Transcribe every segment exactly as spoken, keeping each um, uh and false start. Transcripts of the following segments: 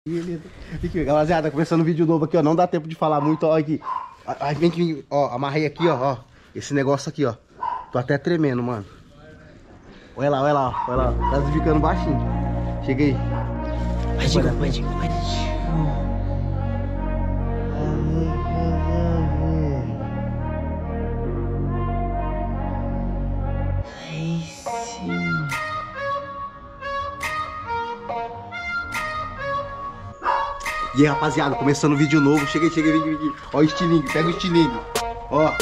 Aqui, rapaziada, começando um vídeo novo aqui, ó. Não dá tempo de falar muito, ó. Aqui, a, vem aqui, ó. Amarrei aqui, ó, ó. Esse negócio aqui, ó. Tô até tremendo, mano. Olha lá, olha lá, olha lá. Tá ficando baixinho. Chega aí. Vai, Digo, vai, Digo, vai, Digo. Aí sim. E aí, rapaziada, começando um vídeo novo. Cheguei, cheguei, vem aqui. Ó o estilingue, pega o estilingue. Ó.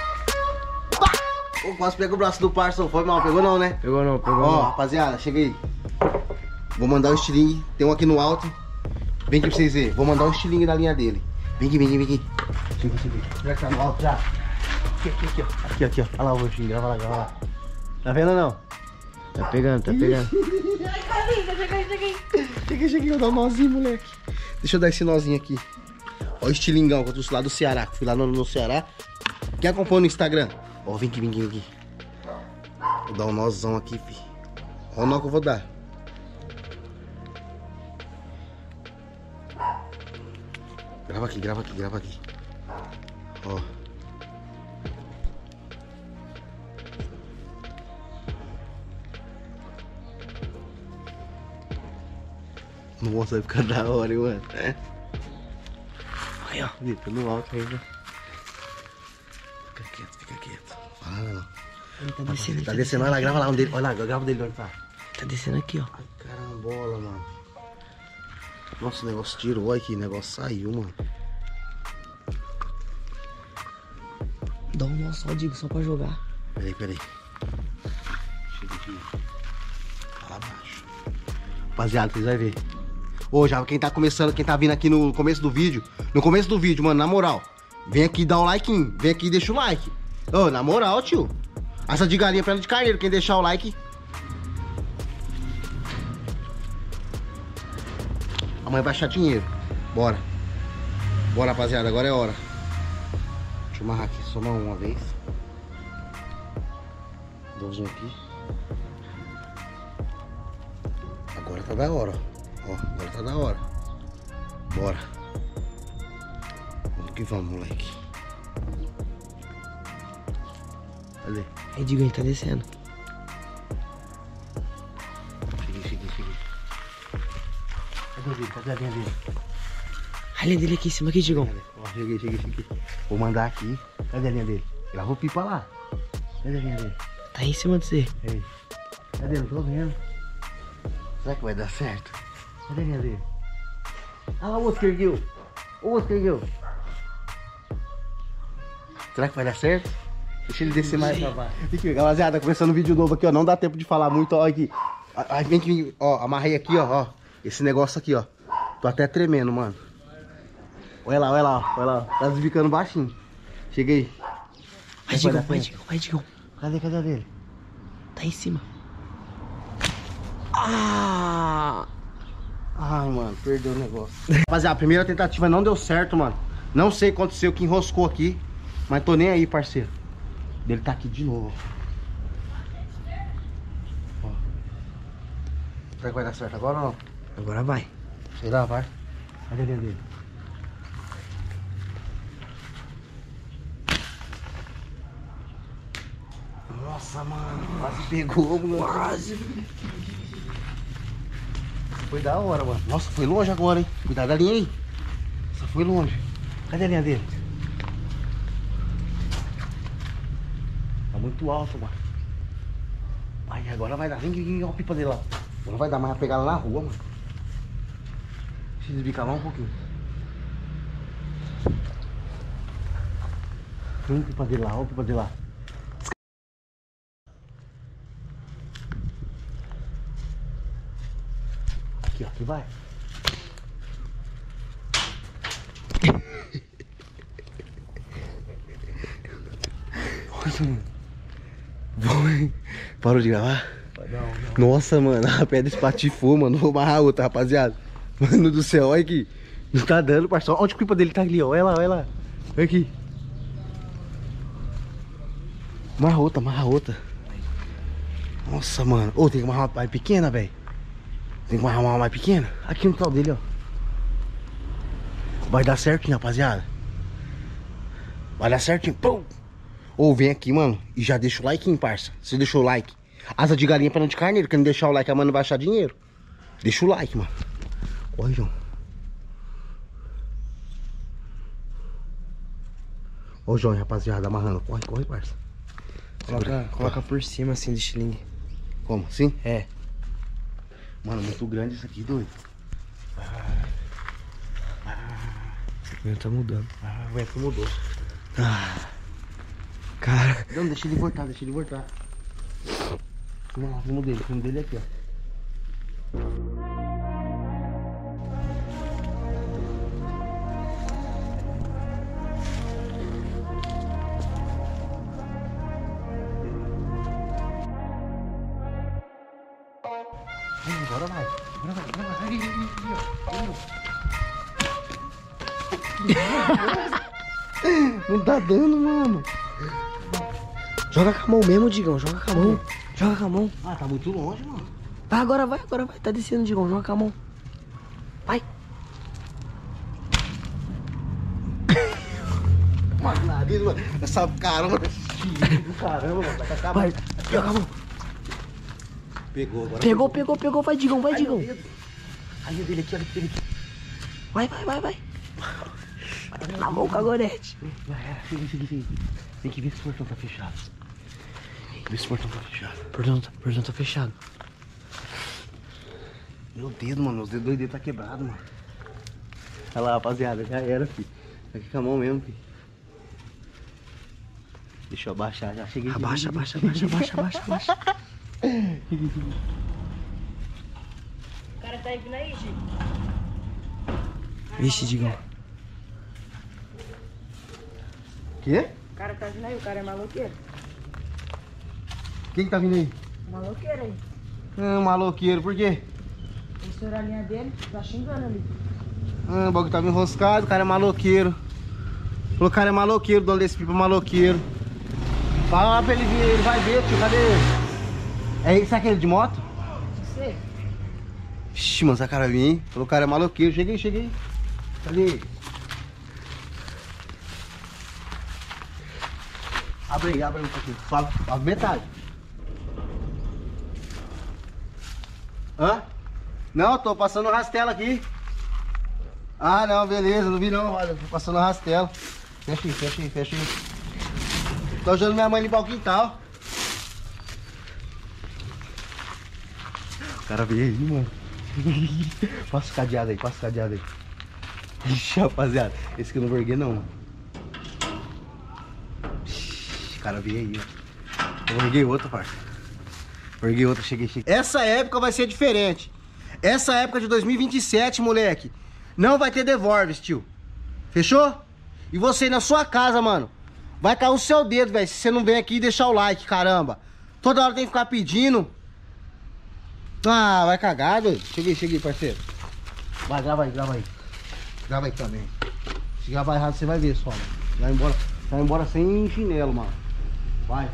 Ô, quase pega o braço do parça, foi mal, pegou não, né? Pegou não, pegou Ó, não. rapaziada, cheguei. Vou mandar o estilingue, tem um aqui no alto. Vem aqui pra vocês verem. Vou mandar o estilingue na linha dele. Vem aqui, vem aqui, vem aqui. Chega, chega. Já que tá no alto já. Aqui, aqui, aqui, ó. Aqui, aqui, ó. Olha lá o estilingue, grava lá, grava lá. Tá vendo ou não? Tá pegando, tá pegando. Ai, carinha, cheguei, cheguei. Cheguei, cheguei, vou dar um nozinho, moleque. Deixa eu dar esse nozinho aqui. Ó o estilingão que eu trouxe lá do Ceará. Fui lá no, no Ceará. Quem acompanha no Instagram? Ó, vem aqui, vem aqui, vem aqui. Vou dar um nozão aqui, fi. Ó o nó que eu vou dar. Grava aqui, grava aqui, grava aqui. Ó. Nossa, vai ficar da hora, hein, mano. É? Aí, ó. Fica no alto ainda. Fica quieto, fica quieto. Fala não. Ele tá descendo, Tá descendo, olha lá, grava lá um dele. Olha lá, grava o dele onde tá. Tá descendo aqui, ó. Ai, carambola, mano. Nossa, o negócio tirou, olha que o negócio saiu, mano. Dá um nó só, Digo, só pra jogar. Peraí, peraí. Chega aqui. Lá abaixo. Rapaziada, vocês vão ver. Ô, já quem tá começando, quem tá vindo aqui no começo do vídeo. No começo do vídeo, mano, na moral. Vem aqui dar um like, vem aqui e deixa o like. Ô, na moral, tio. Essa de galinha perna de carneiro, quem deixar o like. Amanhã vai achar dinheiro. Bora. Bora, rapaziada, agora é hora. Deixa eu amarrar aqui, só uma, uma vez. Dou zoom aqui. Agora tá da hora, ó. Ó, agora tá da hora. Bora. Vamos que vamos, moleque. Cadê? Aí, Digo, ele tá descendo. Cheguei, cheguei, cheguei. Cadê ele? Cadê a linha dele? A linha dele aqui em cima, aqui, Digão. Cadê? Ó, cheguei, cheguei, cheguei. Vou mandar aqui. Cadê a linha dele? Gravou pipa lá. Cadê a linha dele? Tá aí em cima de você. Ei. Cadê? Não tô vendo. Será que vai dar certo? Cadê a linha dele? Ah lá o outro que ergueu. O outro que ergueu. Será que vai dar certo? Deixa ele descer mais pra baixo. Aqui, rapaziada, começando um vídeo novo aqui, ó. Não dá tempo de falar muito, ó. Aqui. Aí vem aqui, ó. Amarrei aqui, ó, ó. Esse negócio aqui, ó. Tô até tremendo, mano. Olha lá, olha lá, olha lá. Tá ficando baixinho. Cheguei. Vai, Digão, vai, Digão, vai, Digão. Cadê, cadê a dele? Tá aí em cima. Ah! Ai, mano, perdeu o negócio. Rapaziada, a primeira tentativa não deu certo, mano. Não sei o que aconteceu, que enroscou aqui. Mas tô nem aí, parceiro. Ele tá aqui de novo. Ó. Será que vai dar certo agora ou não? Agora vai. Sei lá, vai. Cadê a linha dele? Nossa, mano, quase pegou, mano. Quase. Foi da hora, mano. Nossa, foi longe agora, hein? Cuidado da linha aí. Nossa, foi longe. Cadê a linha dele? Tá muito alto, mano. Ai, agora vai dar. Vem, vem, vem, ó a pipa dele lá. Não vai dar mais a pegar lá na rua, mano. Deixa eu desbicar lá um pouquinho. Vem, pipa dele lá, ó a pipa dele lá. Aqui, ó, aqui vai. Nossa, mano. Parou de gravar? Nossa, mano, a pedra espatifou, mano. Vou amarrar outra, rapaziada. Mano do céu, olha aqui. Não tá dando, parceiro. Onde a pipa dele tá ali, ó. Olha lá, olha lá. Olha aqui. Amarra outra, amarra outra. Nossa, mano. Ô, oh, tem que amarrar uma mais pequena, velho. Tem que amarrar uma mais pequena. Aqui no tal dele, ó. Vai dar certinho, rapaziada. Vai dar certinho. Pum! Ou vem aqui, mano, e já deixa o like, hein, parça. Você deixou o like. Asa de galinha pra não de carneiro. Quem não deixar o like, a mano vai achar dinheiro. Deixa o like, mano. Corre, João. Ó o João, rapaziada, amarrando. Corre, corre, parça. Coloca, coloca por cima assim do estilingue. Como? Assim? É. Mano, muito grande isso aqui, doido. O vento tá mudando. Ah, o vento mudou. Ah. Cara. Não, deixa ele voltar, deixa ele voltar. Vamos lá, vamos dele, vamos dele aqui, ó. Agora vai, agora vai, agora vai, vai, vai, vai. Não tá dando, mano. Joga com a mão mesmo, Digão. Joga com a mão. Joga com a mão. Ah, tá muito longe, mano. Vai, agora vai, agora vai. Tá descendo, Digão. Joga com a mão. Vai. Mano, nariz, mano. Essa caramba, caramba, mano. Vai acabar. Vai, joga com a mão. Pegou agora. Pegou, pegou, pegou. Vai, Digão, vai, Digão. Aí dele aqui, olha dele aqui. Vai, vai, vai, vai. Na mão, Cagorete. Chega, chega, chega. Tem que ver se o portão tá fechado. Vê se o portão tá fechado. O portão tá, portão tá fechado. Meu dedo, mano. Os dedos, dois dedos tá quebrado, mano. Olha lá, rapaziada. Já era, filho. Tá aqui com a mão mesmo, filho. Deixa eu abaixar. Já cheguei. Abaixa, abaixa, abaixa, abaixa, abaixa, abaixa. O cara tá vindo aí, Chico. Vixe, Digão. Quê? O cara tá vindo aí, o cara é maloqueiro. Quem que tá vindo aí? Maloqueiro aí. Ah, maloqueiro, por quê? Estourou a linha dele, tá xingando ali. Ah, o bagulho tava enroscado, o cara é maloqueiro. Falou, o cara é maloqueiro, o dono desse pipa é maloqueiro. Fala lá pra ele vir, ele vai ver, tio, cadê ele? É esse aquele de moto? Não sei. Ixi, mano, essa cara vinha, hein? Falou, o cara é maloqueiro, cheguei, cheguei. Cadê ele? Abre aí, abre aí um pouquinho. Fala, abre metade. Hã? Não, tô passando rastelo aqui. Ah, não, beleza, não vi não, olha, tô passando rastelo. Fecha aí, fecha aí, fecha aí. Tô ajudando minha mãe a limpar o quintal. O cara veio aí, mano. Passa o cadeado aí, passa o cadeado aí. Ixi, rapaziada, esse aqui eu não vou erguer não, mano. Ixi, o cara veio aí, ó. Eu vou erguer outro, parça. Vou erguer outro, cheguei, cheguei. Essa época vai ser diferente. Essa época de dois mil e vinte e sete, moleque, não vai ter Devolves, tio. Fechou? E você aí na sua casa, mano, vai cair o seu dedo, velho, se você não vem aqui e deixar o like, caramba. Toda hora tem que ficar pedindo. Ah, vai cagar, doido. Cheguei, cheguei, parceiro. Vai, grava aí, grava aí. Grava aí também. Se gravar errado, você vai ver só, mano. Vai embora, vai embora sem chinelo, mano. Vai.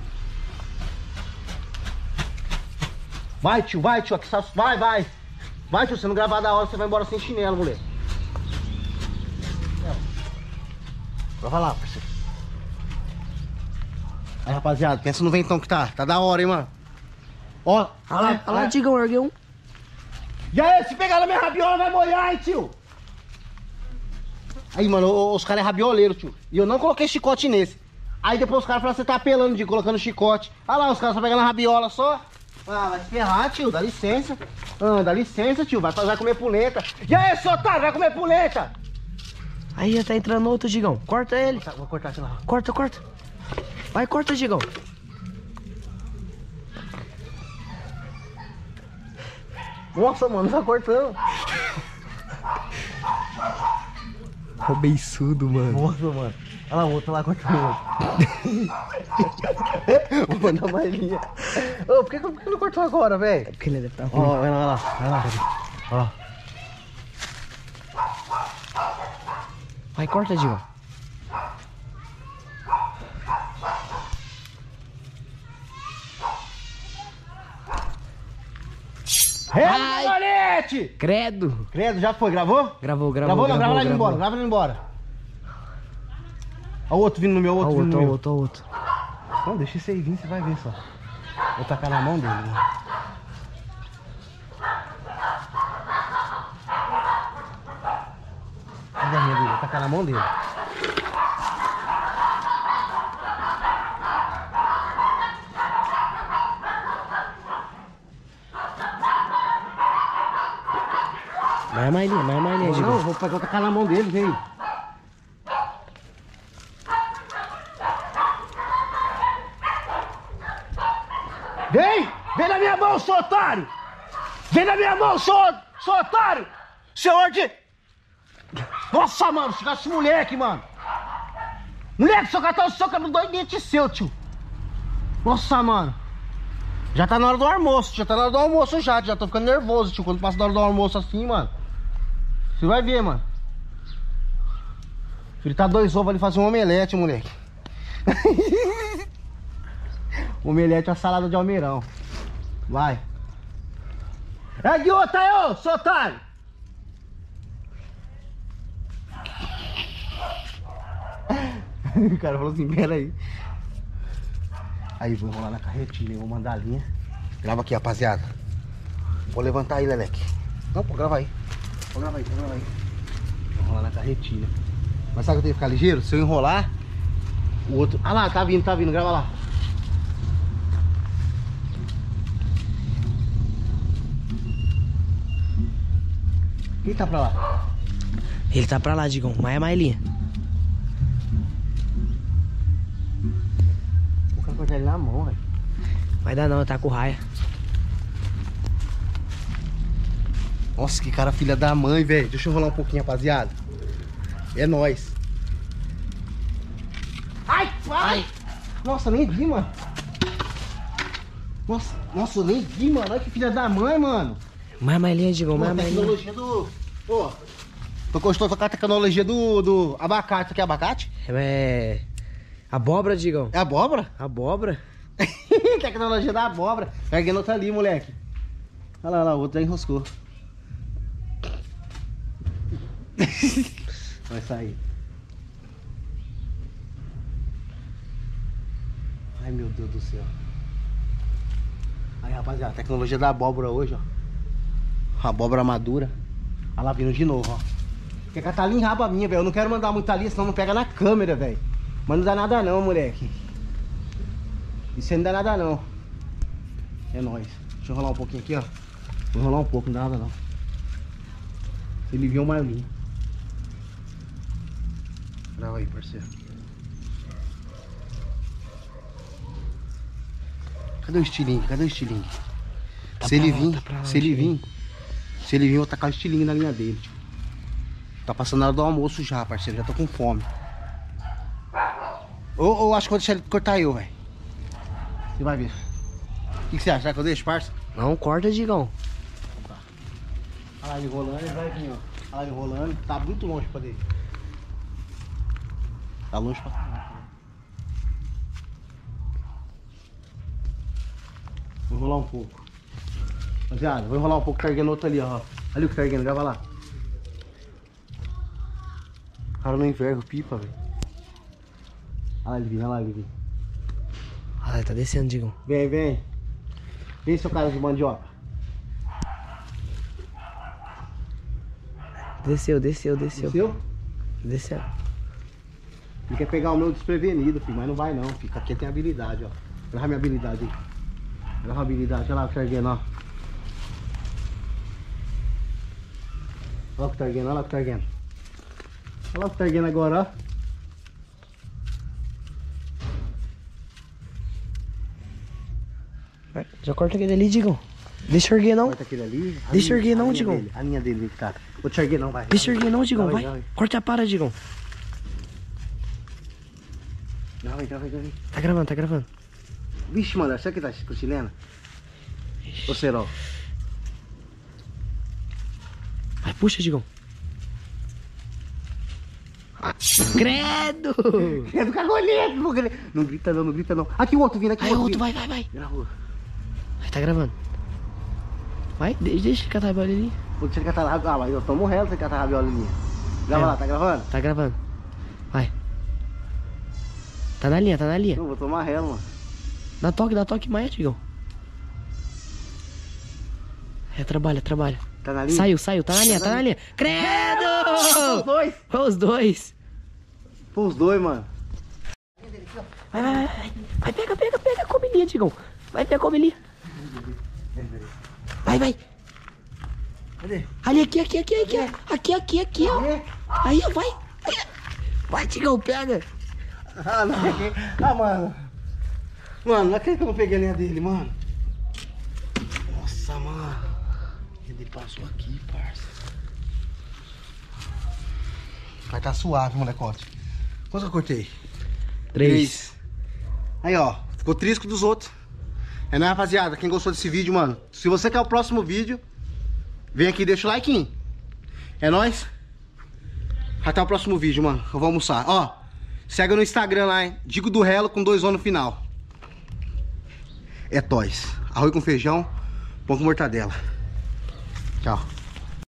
Vai, tio, vai, tio. Aqui, vai, vai. Vai, tio, você não gravar da hora, você vai embora sem chinelo, moleque. Grava lá, parceiro. Aí, rapaziada, pensa no ventão que tá. Tá da hora, hein, mano. Ó, Olha lá, olha lá, Digão, erguei um. E aí, se pegar na minha rabiola, vai molhar, hein, tio? Aí, mano, os caras é rabioleiro, tio. E eu não coloquei chicote nesse. Aí depois os caras falaram que você tá apelando de colocando chicote. Olha lá, os caras só pegando na rabiola só. Ah, vai se ferrar, tio, dá licença. Ah, dá licença, tio, vai, vai comer pulenta. E aí, seu otário, vai comer pulenta? Aí já tá entrando outro, Digão. Corta ele. Vou cortar aqui lá. Corta, corta. Vai, corta, Digão. Nossa, mano, tá cortando. Ó, beiçudo, mano. Nossa, mano. Olha lá o outro lá cortando o outro. Vou mandar mais linha. Ô, por que, por que não cortou agora, velho? Porque ele deve tá Ó, ruim. vai lá, vai lá, vai lá. Ó. Vai, corta, Digão. Ai, moleque! Credo. Credo, já foi, gravou? Gravou, gravou, Gravou, não, grava gravou, lá indo embora, gravou. grava lá indo embora. Olha o outro vindo no meu, outro Ó o vindo outro, no ó o meu. outro, ó o outro. Não, deixa esse aí vir, você vai ver só. Vou tacar na mão dele, né? Olha a minha dele, vou tacar na mão dele. Mais mais linha, mais mais linha, Não, Digão. vou pegar, vou tacar na mão dele, vem. Vem! Vem na minha mão, seu otário! Vem na minha mão, seu, seu otário! Senhor de... Nossa, mano, chegar esse moleque, mano! Moleque, seu catar o seu cabelo dois dentes seu, tio! Nossa, mano! Já tá na hora do almoço, já tá na hora do almoço já, já tô ficando nervoso, tio, quando passa na hora do almoço assim, mano. Você vai ver, mano. Fritar dois ovos ali, fazer um omelete, moleque. Omelete é uma salada de almeirão. Vai. É idiota, eu, seu otário! O cara falou assim, pera aí. Aí, vou enrolar na carretilha, vou mandar a linha. Grava aqui, rapaziada. Vou levantar aí, Leleque. Não, pô, grava aí. Vou gravar aí, vou gravar aí. Vou enrolar na carretilha. Mas sabe que eu tenho que ficar ligeiro? Se eu enrolar, o outro... Ah lá, tá vindo, tá vindo, grava lá. Quem tá pra lá? Ele tá pra lá, Digão. Mais mais linha. O cara cortar ele na mão, velho. Vai dar não, tá com raia. Nossa, que cara filha da mãe, velho. Deixa eu enrolar um pouquinho, rapaziada. É nóis. Ai, ai. Nossa, nem vi, mano. Nossa, nossa, eu nem vi, mano. Olha que filha da mãe, mano. Mais mais linha, Digão. Pô, Mais mais linha. tecnologia do... Pô, tu gostou com a tecnologia do, do abacate? Isso aqui é abacate? É... Abóbora, Digão. É abóbora? Abóbora? Tecnologia da abóbora. Peguei outro ali, moleque. Olha lá, olha lá, o outro já enroscou. Vai sair. Ai, meu Deus do céu. Aí, rapaziada, tecnologia da abóbora hoje, ó. Abóbora madura. Olha lá vindo de novo, ó. Quer catar ali em raba minha, velho. Eu não quero mandar muita linha, senão não pega na câmera, velho. Mas não dá nada não, moleque. Isso aí não dá nada não. É nóis. Deixa eu rolar um pouquinho aqui, ó. Vou rolar um pouco, não dá nada não. Se ele viu mais linha. Grava aí, parceiro. Cadê o estilingue? Cadê o estilingue? Tá se pra ele lá, vir, tá pra lá, se ele estilingue. vir, se ele vir, eu vou tacar o estilingue na linha dele, tio. Tá passando a hora do almoço já, parceiro. Já tô com fome. Ou, ou acho que vou deixar ele cortar eu, velho. Você vai ver. O que, que você acha? Será que eu deixo, parça? Não, corta, Digão. Olha lá ele rolando, ele vai vir, ó. Olha lá ele rolando. Tá muito longe pra dele. Tá longe pra caramba. Vou enrolar um pouco. Rapaziada, vou enrolar um pouco, carregando outro ali, ó. Ali o que tá erguendo, grava lá. O cara não enverga o pipa, velho. Olha lá ele vindo, olha lá ele vindo. Olha lá, tá descendo, Digão. Vem, vem. Vem, seu cara de mandioca. Desceu, desceu, desceu. Desceu? Desceu. Ele quer pegar o meu desprevenido, filho, mas não vai não. Fica aqui tem habilidade, ó. Grava minha habilidade aí. Grava a habilidade, olha lá o que tá erguendo, ó. Olha o que tá erguendo, olha lá o que tá erguendo. Olha lá o que tá erguendo agora, ó. Vai, já corta aquele ali, Digão. Deixa eu erguer não. Corta aquele ali. a Deixa eu linha- erguer não, a linha Digão. dele, A linha dele que tá. Vou te erguer não, vai. Deixa eu erguer não, Digão, Grava aí, vai. grava aí. Corta a para, Digão. Grava aí, grava aí, grava aí. Tá gravando, tá gravando. Vixe, mano, será que tá com chilena? Ô, Serol. Vai, puxa, Digão. Ah, credo! É do cagolento, não grita não, grita não, não grita não. Aqui o outro vindo, aqui Aí, o outro outro, vindo. vai, vai, vai. Gravou. Vai, tá gravando. Vai, deixa, deixa catar a bola ali. Vou deixar ele catar lá. Ah, mas eu tô morrendo sem catar a violinha. Grava É. lá, tá gravando? Tá gravando. Vai. Tá na linha, tá na linha. Eu vou tomar relo, mano. Dá toque, dá toque mais, Digão. É, trabalha, trabalha. Tá na linha? Saiu, saiu, tá na linha, tá na linha. Credo! Os dois! Foi os dois. Foi os dois, mano. Vai, vai, vai, vai. Vai, pega, pega, pega a comilinha, Digão. Vai, pega a comilinha. Vai, vai. Cadê? Ali, aqui, aqui, aqui, aqui. Aqui, aqui, aqui, ó. Aí, ó, vai. Vai, Digão, pega. Ah, não peguei. Ah, mano. Mano, não acredito que eu não peguei a linha dele, mano. Nossa, mano. Ele passou aqui, parça. Vai tá suave, molecote. Quanto eu cortei? Três. Aí, ó. Ficou trisco dos outros. É, né, rapaziada? Quem gostou desse vídeo, mano, se você quer o próximo vídeo, vem aqui e deixa o like. É nóis. Até o próximo vídeo, mano. Eu vou almoçar. Ó, segue no Instagram lá, hein? Digo do Relo com dois O no final. É tóis. Arroz com feijão, pão com mortadela. Tchau.